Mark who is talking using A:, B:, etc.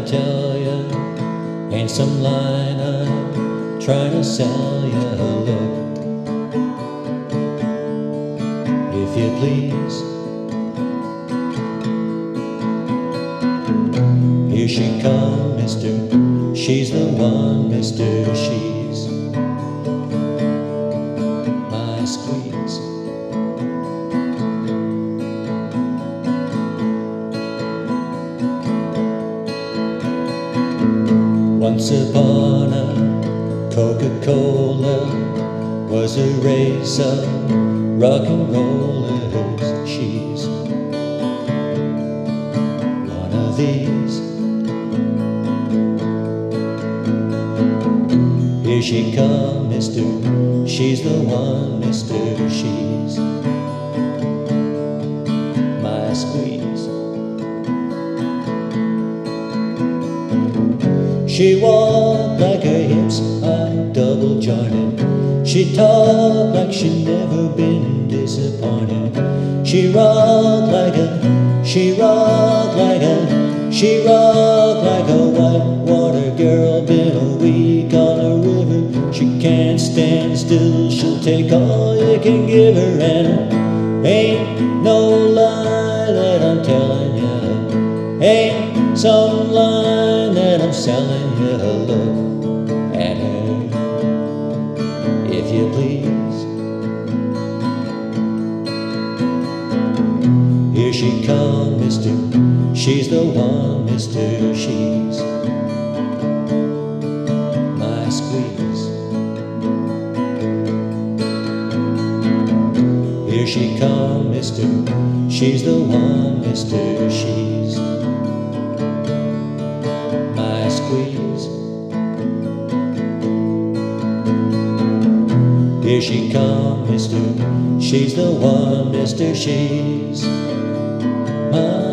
A: tell ya, ain't some line I'm trying to sell ya. Look, if you please. Here she come, mister, she's the one, mister, she's my squeeze. Once upon a Coca-Cola was a race of rock and rollers. She's one of these. Here she come, mister, she's the one, mister, she's my squeeze. She walked like her hips are double jointed. She talked like she'd never been disappointed. She rocked like a, she rocked like a, she rocked like a whitewater girl. Been a week on a river, she can't stand still. She'll take all you can give her, and ain't no lie that I'm telling you, ain't some line that I'm selling you. Look at her, if you please. Here she come, mister, she's the one, mister, she's my squeeze. Here she come, mister, she's the one, mister, she's my squeeze. Here she come, mister, she's the one, mister, she's my